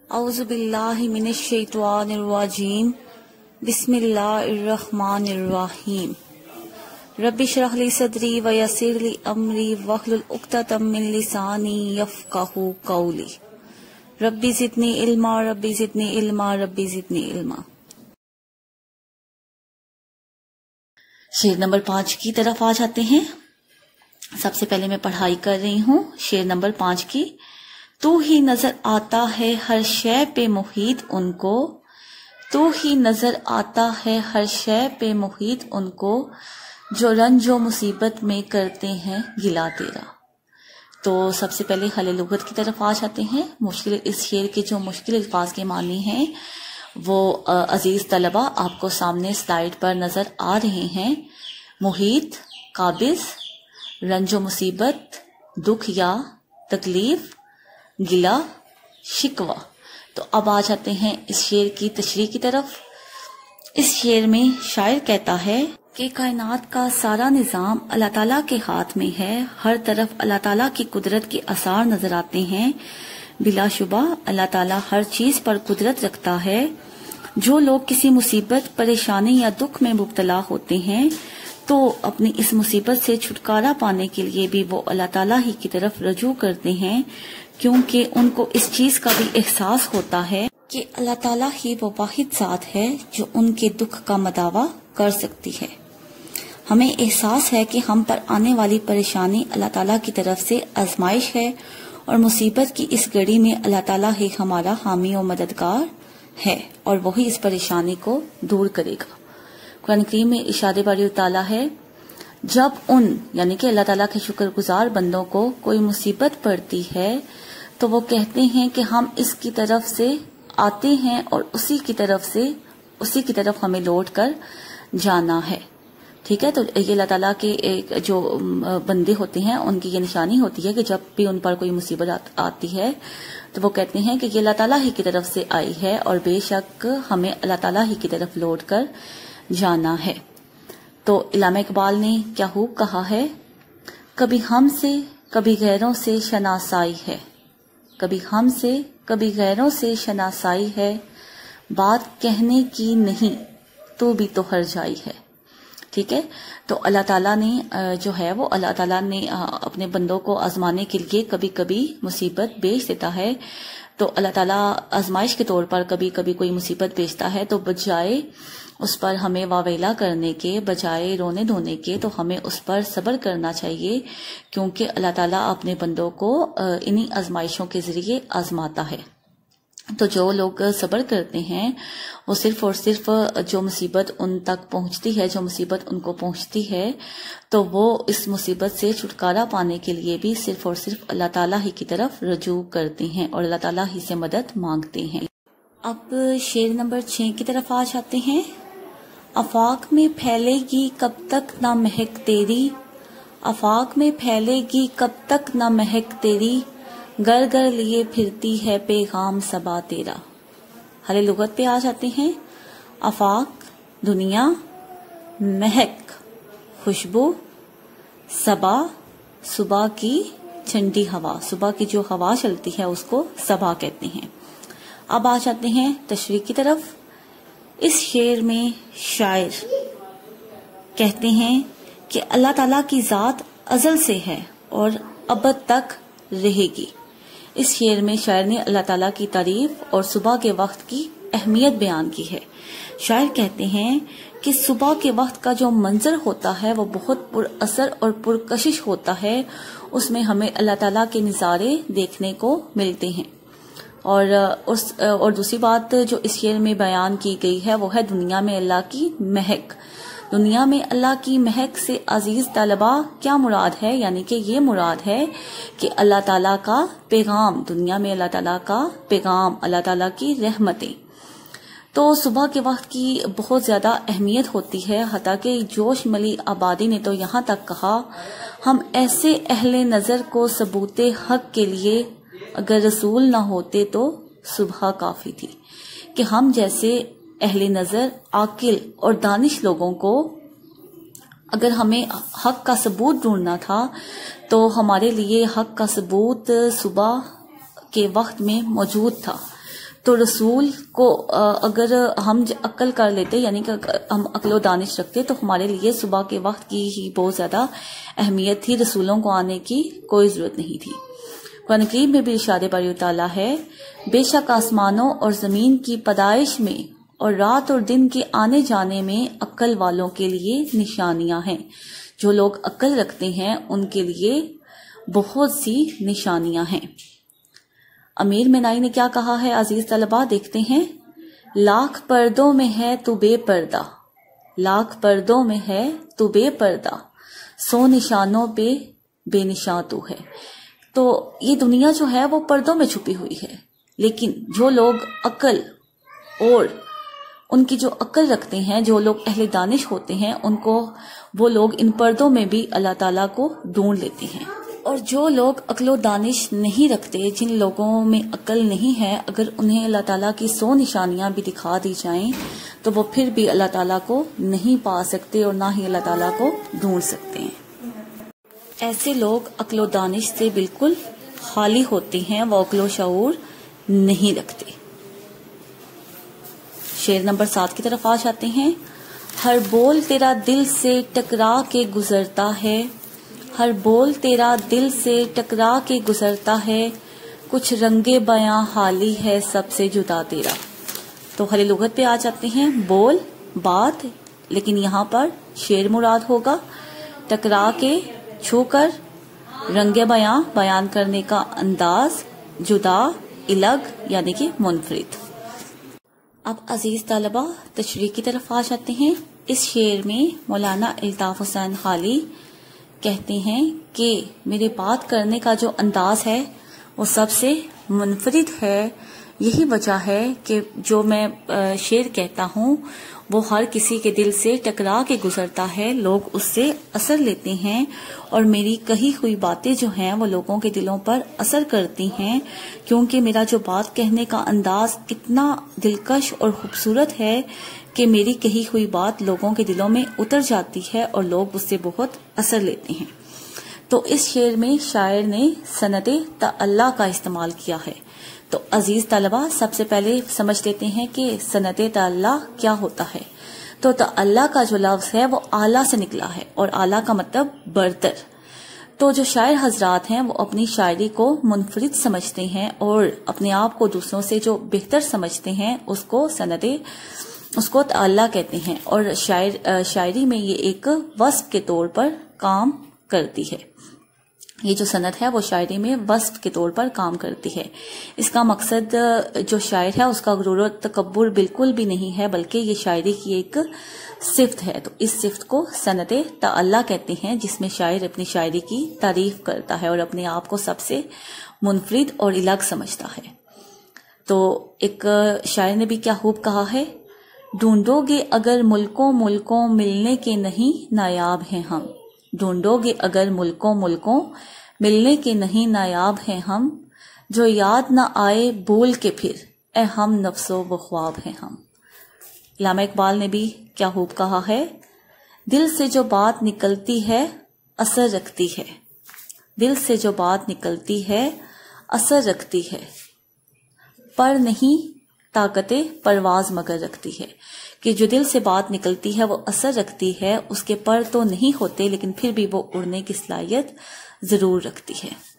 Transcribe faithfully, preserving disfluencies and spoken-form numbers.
اعوذ باللہ من الشیطان الرجیم بسم اللہ الرحمن الرحیم رب اشرح لی صدری ویسر لی امری واحلل عقدۃ من لسانی یفقہوا قولی ربی زدنی علما ربی زدنی علما ربی زدنی علما۔ شعر نمبر پانچ کی طرف آ جاتے ہیں۔ سب سے پہلے میں پڑھائی کر رہی ہوں شعر نمبر پانچ کی۔ تو ہی نظر آتا ہے ہر شے پہ محیط ان کو، تو ہی نظر آتا ہے ہر شے پہ محیط ان کو، جو رنج و مصیبت میں کرتے ہیں گلا تیرا۔ تو سب سے پہلے حل لغت کی طرف آ جاتے ہیں۔ مشکل اس شعر کے جو مشکل الفاظ کے معنی ہیں وہ عزیز طلبہ آپ کو سامنے سلائیڈ پر نظر آ رہے ہیں۔ محیط، قابض، رنج و مصیبت، دکھ یا تکلیف، گلا، شکوہ۔ تو اب آ جاتے ہیں اس شعر کی تشریح کی طرف۔ اس شعر میں شاعر کہتا ہے کہ کائنات کا سارا نظام اللہ تعالیٰ کے ہاتھ میں ہے، ہر طرف اللہ تعالیٰ کی قدرت کے آثار نظر آتے ہیں۔ بلا شبہ اللہ تعالیٰ ہر چیز پر قدرت رکھتا ہے۔ جو لوگ کسی مصیبت، پریشانی یا دکھ میں مبتلا ہوتے ہیں تو اپنی اس مصیبت سے چھٹکارا پانے کے لیے بھی وہ اللہ تعالیٰ ہی کی طرف رجوع کرتے ہیں، کیونکہ ان کو اس چیز کا بھی احساس ہوتا ہے کہ اللہ تعالیٰ ہی وہ واحد ذات ہے جو ان کے دکھ کا مداوع کر سکتی ہے۔ ہمیں احساس ہے کہ ہم پر آنے والی پریشانی اللہ تعالیٰ کی طرف سے آزمائش ہے، اور مصیبت کی اس گھڑی میں اللہ تعالیٰ ہی ہمارا حامی و مددگار ہے، اور وہی اس پریشانی کو دور کرے گا۔ قرآن کریم میں ارشاد باری تعالیٰ ہے، جب ان یعنی کہ اللہ تعالیٰ کے شکر گزار بندوں کو کوئی مصیبت پڑتی ہے تو وہ کہتے ہیں کہ ہم اس کی طرف سے آتے ہیں اور اسی کی طرف سے اسی کی طرف ہمیں لوٹ کر جانا ہے۔ ٹھیک ہے، تو یہ اللہ تعالیٰ کے ایک جو بندے ہوتے ہیں ان کی یہ نشانی ہوتی ہے کہ جب بھی ان پر کوئی مصیبت آتی ہے تو وہ کہتے ہیں کہ یہ اللہ تعالیٰ ہی کی طرف سے آئی ہے اور بے شک ہمیں اللہ تعالیٰ ہی کی طرف لوٹ کر جانا ہے۔ تو علامہ اقبال نے کیا خوب کہا ہے، کبھی ہم سے کبھی غیروں سے شناسائی ہے، کبھی ہم سے کبھی غیروں سے شناسائی ہے، بات کہنے کی نہیں تو بھی تو ہر جائی ہے۔ ٹھیک ہے، تو اللہ تعالیٰ نے جو ہے وہ اللہ تعالیٰ نے اپنے بندوں کو آزمانے کے لیے کبھی کبھی مصیبت بھیج دیتا ہے۔ تو اللہ تعالیٰ آزمائش کے طور پر کبھی کبھی کوئی مصیبت بھیجتا ہے تو بجائے اس پر ہمیں واویلا کرنے کے، بجائے رونے دھونے کے، تو ہمیں اس پر صبر کرنا چاہیے، کیونکہ اللہ تعالیٰ اپنے بندوں کو انہی آزمائشوں کے ذریعے آزماتا ہے۔ تو جو لوگ صبر کرتے ہیں وہ صرف اور صرف جو مصیبت ان تک پہنچتی ہے، جو مصیبت ان کو پہنچتی ہے، تو وہ اس مصیبت سے چھٹکارا پانے کے لیے بھی صرف اور صرف اللہ تعالیٰ ہی کی طرف رجوع کرتے ہیں اور اللہ تعالیٰ ہی سے مدد مانگتے ہیں۔ اب شعر نمبر چھ کی طرف آ جاتے ہیں۔ آفاق میں پھیلے گی کب تک نہ مہک تیری، آفاق میں پھیلے گی کب تک نہ مہک تیری، گر گر لیے پھرتی ہے پیغام صبا تیرا۔ حل لغت پہ آ جاتے ہیں۔ آفاق دنیا، مہک خوشبو، صبا صبح کی ٹھنڈی ہوا، صبح کی جو ہوا چلتی ہے اس کو صبا کہتے ہیں۔ اب آ جاتے ہیں تشریح کی طرف۔ اس شعر میں شاعر کہتے ہیں کہ اللہ تعالیٰ کی ذات ازل سے ہے اور ابد تک رہے گی۔ اس شعر میں شاعر نے اللہ تعالیٰ کی تعریف اور صبح کے وقت کی اہمیت بیان کی ہے۔ شاعر کہتے ہیں کہ صبح کے وقت کا جو منظر ہوتا ہے وہ بہت پر اثر اور پرکشش ہوتا ہے، اس میں ہمیں اللہ تعالیٰ کے نظارے دیکھنے کو ملتے ہیں۔ اور اس اور دوسری بات جو اس شعر میں بیان کی گئی ہے وہ ہے دنیا میں اللہ کی مہک۔ دنیا میں اللہ کی مہک سے عزیز طلبہ کیا مراد ہے؟ یعنی کہ یہ مراد ہے کہ اللہ تعالیٰ کا پیغام، دنیا میں اللہ تعالیٰ کا پیغام، اللہ تعالیٰ کی رحمتیں۔ تو صبح کے وقت کی بہت زیادہ اہمیت ہوتی ہے، حتیٰ کہ جوش ملی آبادی نے تو یہاں تک کہا، ہم ایسے اہل نظر کو ثبوت حق کے لیے اگر رسول نہ ہوتے تو صبح کافی تھی، کہ ہم جیسے اہل نظر، عاقل اور دانش لوگوں کو اگر ہمیں حق کا ثبوت ڈھونڈنا تھا تو ہمارے لیے حق کا ثبوت صبح کے وقت میں موجود تھا۔ تو رسول کو اگر ہم عقل کر لیتے، یعنی کہ ہم عقل و دانش رکھتے، تو ہمارے لیے صبح کے وقت کی ہی بہت زیادہ اہمیت تھی، رسولوں کو آنے کی کوئی ضرورت نہیں تھی۔ قرآن کریم میں بھی ارشاد باری تعالیٰ ہے، بے شک آسمانوں اور زمین کی پیدائش میں اور رات اور دن کے آنے جانے میں عقل والوں کے لیے نشانیاں ہیں۔ جو لوگ عقل رکھتے ہیں ان کے لیے بہت سی نشانیاں ہیں۔ امیر منائی نے کیا کہا ہے عزیز طلباء، دیکھتے ہیں۔ لاکھ پردوں میں ہے تو بے پردہ، لاکھ پردوں میں ہے تو بے پردہ، سو نشانوں پہ بے نشاں تو ہے۔ تو یہ دنیا جو ہے وہ پردوں میں چھپی ہوئی ہے، لیکن جو لوگ عقل اور ان کی جو عقل رکھتے ہیں، جو لوگ اہل دانش ہوتے ہیں، ان کو وہ لوگ ان پردوں میں بھی اللہ تعالیٰ کو ڈھونڈ لیتے ہیں۔ اور جو لوگ عقل و دانش نہیں رکھتے، جن لوگوں میں عقل نہیں ہے، اگر انہیں اللہ تعالیٰ کی سو نشانیاں بھی دکھا دی جائیں تو وہ پھر بھی اللہ تعالیٰ کو نہیں پا سکتے اور نہ ہی اللہ تعالیٰ کو ڈھونڈ سکتے ہیں۔ ایسے لوگ عقل و دانش سے بالکل خالی ہوتے ہیں، وہ عقل و شعور نہیں رکھتے۔ شعر نمبر سات کی طرف آ جاتے ہیں۔ ہر بول تیرا دل سے ٹکرا کے گزرتا ہے، ہر بول تیرا دل سے ٹکرا کے گزرتا ہے، کچھ رنگ بیاں حالی ہے سب سے جدا تیرا۔ تو ہر لغت پہ آ جاتے ہیں، بول بات، لیکن یہاں پر شعر مراد ہوگا، ٹکرا کے چھو کر، رنگ بیاں بیان کرنے کا انداز، جدا الگ یعنی کہ منفرد۔ اب عزیز طلبہ تشریح کی طرف آ جاتے ہیں۔ اس شعر میں مولانا الطاف حسین خالی کہتے ہیں کہ میرے بات کرنے کا جو انداز ہے وہ سب سے منفرد ہے۔ یہی وجہ ہے کہ جو میں شعر کہتا ہوں وہ ہر کسی کے دل سے ٹکرا کے گزرتا ہے، لوگ اس سے اثر لیتے ہیں، اور میری کہی ہوئی باتیں جو ہیں وہ لوگوں کے دلوں پر اثر کرتی ہیں، کیونکہ میرا جو بات کہنے کا انداز اتنا دلکش اور خوبصورت ہے کہ میری کہی ہوئی بات لوگوں کے دلوں میں اتر جاتی ہے اور لوگ اس سے بہت اثر لیتے ہیں۔ تو اس شعر میں شاعر نے سند تعلیٰ کا استعمال کیا ہے۔ تو عزیز طلبہ سب سے پہلے سمجھ لیتے ہیں کہ سند تعلیٰ کیا ہوتا ہے۔ تو تعلیٰ کا جو لفظ ہے وہ اعلیٰ سے نکلا ہے، اور اعلیٰ کا مطلب برتر۔ تو جو شاعر حضرات ہیں وہ اپنی شاعری کو منفرد سمجھتے ہیں اور اپنے آپ کو دوسروں سے جو بہتر سمجھتے ہیں اس کو سند اس کو تعلیٰ کہتے ہیں، اور شاعر شاعری میں یہ ایک وصف کے طور پر کام کرتی ہے۔ یہ جو سند ہے وہ شاعری میں وصف کے طور پر کام کرتی ہے۔ اس کا مقصد جو شاعر ہے اس کا غرور و تکبر بالکل بھی نہیں ہے، بلکہ یہ شاعری کی ایک صفت ہے۔ تو اس صفت کو سند تعلیٰ کہتے ہیں، جس میں شاعر اپنی شاعری کی تعریف کرتا ہے اور اپنے آپ کو سب سے منفرد اور الگ سمجھتا ہے۔ تو ایک شاعر نے بھی کیا خوب کہا ہے، ڈھونڈو گے اگر ملکوں ملکوں ملنے کے نہیں نایاب ہیں ہم، ڈھونڈو گے اگر ملکوں ملکوں ملنے کے نہیں نایاب ہیں ہم، جو یاد نہ آئے بھول کے پھر اے ہم نفس و خواب ہیں ہم۔ علامہ اقبال نے بھی کیا خوب کہا ہے، دل سے جو بات نکلتی ہے اثر رکھتی ہے، دل سے جو بات نکلتی ہے اثر رکھتی ہے، پر نہیں طاقت پرواز مگر رکھتی ہے، کہ جو دل سے بات نکلتی ہے وہ اثر رکھتی ہے، اس کے پر تو نہیں ہوتے لیکن پھر بھی وہ اڑنے کی صلاحیت ضرور رکھتی ہے۔